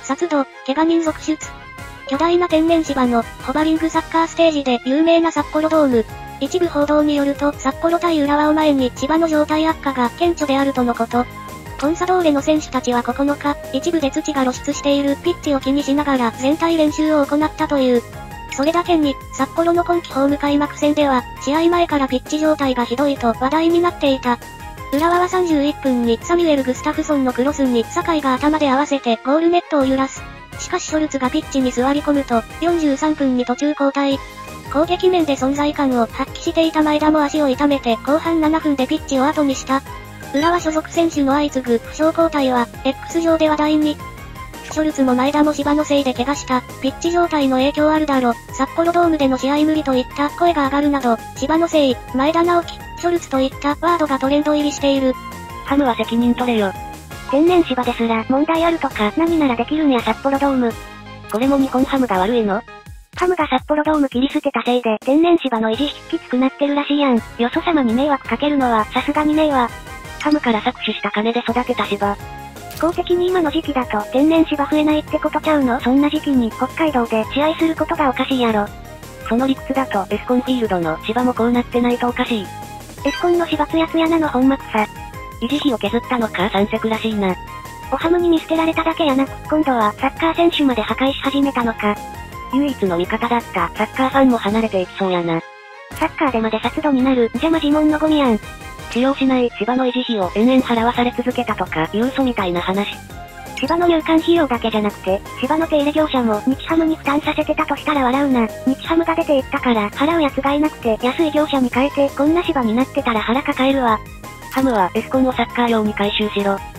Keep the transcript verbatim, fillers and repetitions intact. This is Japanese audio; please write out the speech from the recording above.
殺度、怪我人続出。巨大な天然芝のホバリングサッカーステージで有名な札幌ドーム。一部報道によると札幌対浦和を前に芝の状態悪化が顕著であるとのこと。コンサドーレの選手たちはここのか、一部で土が露出しているピッチを気にしながら全体練習を行ったという。それだけに、札幌の今季ホーム開幕戦では、試合前からピッチ状態がひどいと話題になっていた。浦和はさんじゅういっぷんにサミュエル・グスタフソンのクロスに酒井が頭で合わせてゴールネットを揺らす。しかしショルツがピッチに座り込むと、よんじゅうさんぷんに途中交代。攻撃面で存在感を発揮していた前田も足を痛めて後半ななふんでピッチを後にした。浦和所属選手の相次ぐ負傷交代は、X 上で話題に。ショルツも前田も芝のせいで怪我した、ピッチ状態の影響あるだろ、札幌ドームでの試合無理といった声が上がるなど、芝のせい、前田直樹、ショルツといったワードがトレンド入りしている。 ハムは責任取れよ。天然芝ですら問題あるとか何ならできるんや札幌ドーム。これも日本ハムが悪いの？ハムが札幌ドーム切り捨てたせいで天然芝の維持費きつくなってるらしいやん。よそ様に迷惑かけるのはさすがにねえわ。ハムから搾取した金で育てた芝。公的に今の時期だと天然芝増えないってことちゃうの？そんな時期に北海道で試合することがおかしいやろ。その理屈だとエスコンフィールドの芝もこうなってないとおかしい。エスコンの芝ツヤツヤなのほんま草。維持費を削ったのか三石らしいな。おハムに見捨てられただけやなく、今度はサッカー選手まで破壊し始めたのか。唯一の味方だったサッカーファンも離れていきそうやな。サッカーでまで殺度になる、じゃま呪文のゴミやん。使用しない芝の維持費を延々払わされ続けたとかいう嘘みたいな話。芝の入館費用だけじゃなくて、芝の手入れ業者も日ハムに負担させてたとしたら笑うな。日ハムが出ていったから払うやつがいなくて安い業者に変えてこんな芝になってたら腹抱えるわ。ハムはエスコンをサッカー用に回収しろ。